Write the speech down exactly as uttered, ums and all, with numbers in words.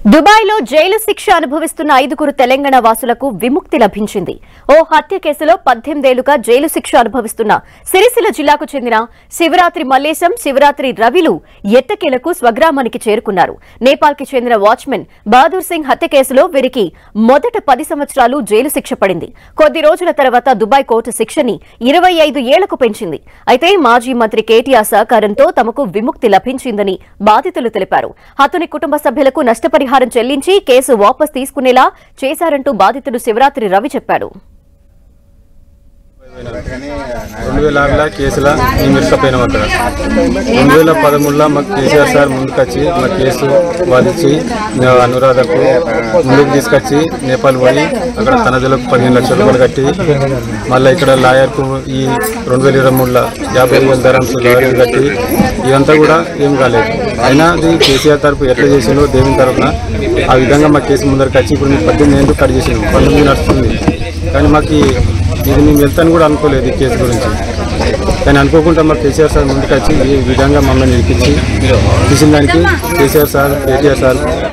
దుబాయ్లో జైలు శిక్ష అనుభవిస్తున్న ఐదుగురు తెలంగాణ వాసులకు విముక్తి లభించింది. ఓ హత్య కేసులో పద్దెనిమిదేళ్లుగా జైలు శిక్ష అనుభవిస్తున్న సిరిసిల్ల జిల్లాకు చెందిన శివరాత్రి మల్లేశం, శివరాత్రి రవిలు ఎట్టకేలకు స్వగ్రామానికి చేరుకున్నారు. నేపాల్కి చెందిన వాచ్మెన్ బహదూర్ సింగ్ హత్య కేసులో వీరికి మొదట పది సంవత్సరాలు జైలు శిక్ష పడింది. కొద్ది రోజుల తర్వాత దుబాయ్ కోర్టు శిక్షని ఇరవై ఐదు ఏళ్లకు పెంచింది. అయితే మాజీ మంత్రి కేటీఆర్ సహకారంతో తమకు విముక్తి లభించిందని బాధితులు తెలిపారు. హతుని కుటుంబ సభ్యులకు నష్టపరిహారం చెల్లించి కేసు వాపస్ తీసుకునేలా చేశారంటూ బాధితుడు శివరాత్రి రవి చెప్పాడు. రెండు వేల ఆరులో కేసులో మేము ఇష్టపోయినాం. అక్కడ రెండు వేల పదమూడులో మాకు కేసీఆర్ సార్ ముందుకొచ్చి మా కేసు వాదించి అనురాధకు ముందుకు తీసుకొచ్చి నేపాల్ పోయి అక్కడ తనదులకు పదిహేను లక్షల రూపాయలు కట్టి మళ్ళీ ఇక్కడ లాయర్కు ఈ రెండు వేల ఇరవై మూడులో యాభై వేల ధరంసు లాయర్కి కట్టి ఇదంతా కూడా ఏం కాలేదు. అయినా అది కేసీఆర్ తరఫు ఎట్లా చేసిందో దేవుని తరఫున ఆ విధంగా మా కేసు ముందరికి వచ్చి ఇప్పుడు మేము పద్దెనిమిది ఏళ్ళు కట్ చేసినాం. పంతొమ్మిది నడుస్తుంది. కానీ మాకు ఇది మేము వెళ్తాను కూడా అనుకోలేదు ఈ కేసు గురించి. కానీ అనుకోకుండా మా కేసీఆర్ సార్ ముందుకు వచ్చి ఈ విధంగా మమ్మల్ని నిలిపించి తీసిన దానికి కేసీఆర్ సార్ కేటీఆర్ సార్